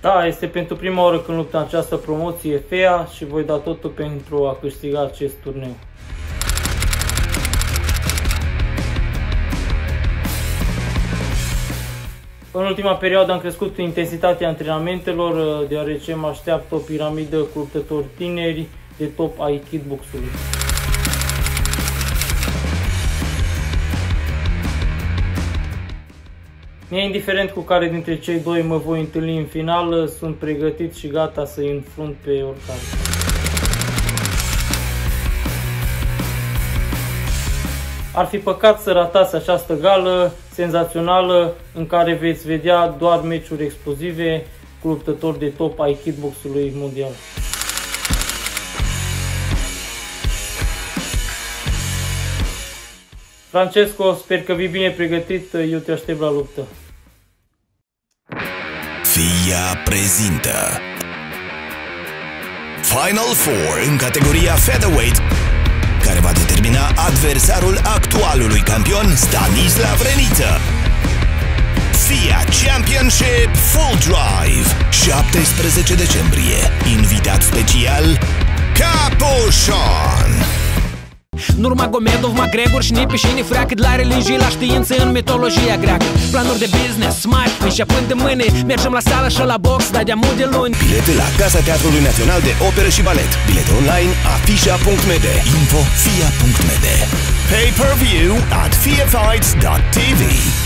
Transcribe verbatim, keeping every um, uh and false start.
Da, este pentru prima oară când lupt în această promoție F E A și voi da totul pentru a câștiga acest turneu. În ultima perioadă am crescut intensitatea antrenamentelor, deoarece mă așteaptă o piramidă cu luptători tineri de top ai kickboxului. Mi-e indiferent cu care dintre cei doi mă voi întâlni în final, sunt pregătit și gata să-i înfrunt pe oricare. Ar fi păcat să ratați această gală senzațională în care veți vedea doar meciuri explozive cu luptători de top ai kickboxului mondial. Francesco, sper că vii bine pregătit, eu te aștept la luptă. F I A prezintă Final Four în categoria Featherweight, care va determina adversarul actualului campion Stanislav Reniță. F I A Championship Full Drive, șaptesprezece decembrie. Invitat special Capușon. Nurmagomedov, McGregor și Nipi și Nifreacă, de la religii la știință în mitologia greacă. Planuri de business, smart, începând de mâine. Mergem la sală și la box, da de-amu de luni. Bilete la Casa Teatrului Național de Operă și Balet. Bilete online afisha punct m d. Info fia punct m d. Pay-per-view at fiafights punct t v.